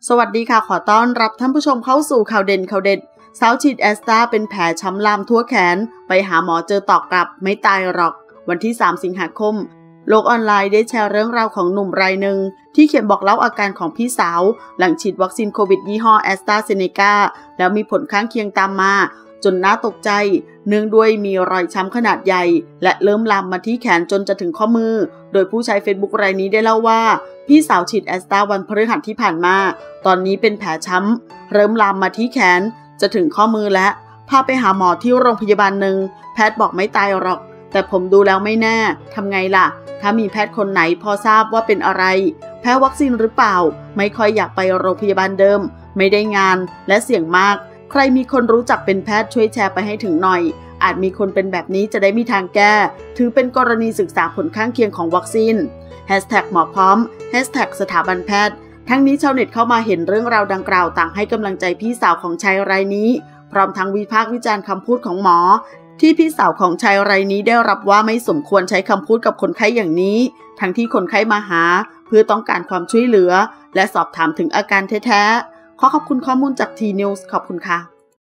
สวัสดีค่ะขอต้อนรับท่านผู้ชมเข้าสู่ข่าวเด่นสาวฉีดแอสตราเป็นแผลช้ำลามทั่วแขนไปหาหมอเจอตอกกลับไม่ตายหรอกวันที่3 สิงหาคมโลกออนไลน์ได้แชร์เรื่องราวของหนุ่มรายหนึ่งที่เขียนบอกเล่าอาการของพี่สาวหลังฉีดวัคซีนโควิดยี่ห้อแอสตราเซเนกาแล้วมีผลข้างเคียงตามมาจนน่าตกใจเนื่องด้วยมีรอยช้ำขนาดใหญ่และเริ่มลามมาที่แขนจนจะถึงข้อมือโดยผู้ใช้ Facebook รายนี้ได้เล่าว่าพี่สาวฉีดแอสตราวันพฤหัสที่ผ่านมาตอนนี้เป็นแผลช้ำเริ่มลามมาที่แขนจะถึงข้อมือและพาไปหาหมอที่โรงพยาบาลหนึ่งแพทย์บอกไม่ตายหรอกแต่ผมดูแล้วไม่แน่ทำไงล่ะถ้ามีแพทย์คนไหนพอทราบว่าเป็นอะไรแพ้วัคซีนหรือเปล่าไม่ค่อยอยากไปโรงพยาบาลเดิมไม่ได้งานและเสี่ยงมากใครมีคนรู้จักเป็นแพทย์ช่วยแชร์ไปให้ถึงหน่อยอาจมีคนเป็นแบบนี้จะได้มีทางแก้ถือเป็นกรณีศึกษาผลข้างเคียงของวัคซีนหมอพร้อมสถาบันแพทย์ทั้งนี้ชาวเน็ตเข้ามาเห็นเรื่องราวดังกล่าวต่างให้กำลังใจพี่สาวของชายรายนี้พร้อมทั้งวิพากษ์วิจารณ์คำพูดของหมอที่พี่สาวของชายรายนี้ได้รับว่าไม่สมควรใช้คำพูดกับคนไข้อย่างนี้ทั้งที่คนไข้มาหาเพื่อต้องการความช่วยเหลือและสอบถามถึงอาการแท้ๆขอขอบคุณข้อมูลจากทีนิวส์ขอบคุณค่ะ